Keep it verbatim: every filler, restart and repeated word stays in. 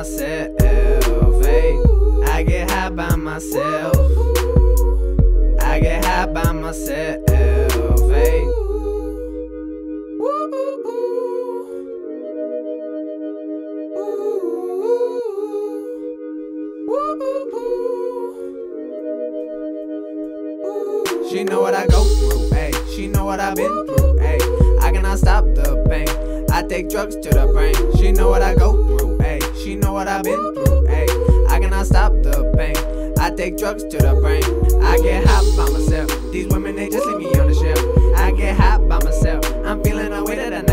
myself, ayy. I get high by myself. I get high by myself, ayy. She know what I go through, ayy. She know what I've been through, ayy. I cannot stop the pain. I take drugs to the brain. She know what I go through, ayy. She know what I've been through, ayy. I cannot stop the pain. I take drugs to the brain. I get hot by myself. These women, they just leave me on the shelf. I get hot by myself. I'm feeling a way that I never